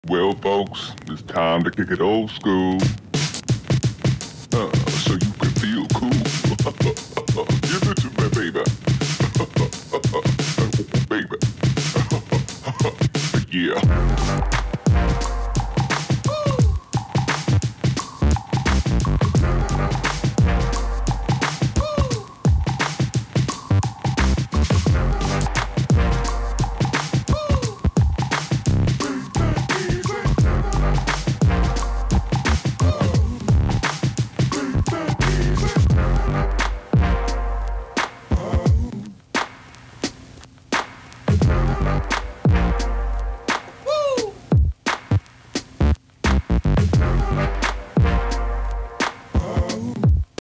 Well, folks, it's time to kick it old school. So you can feel cool. Give it to me, baby. Baby. Yeah.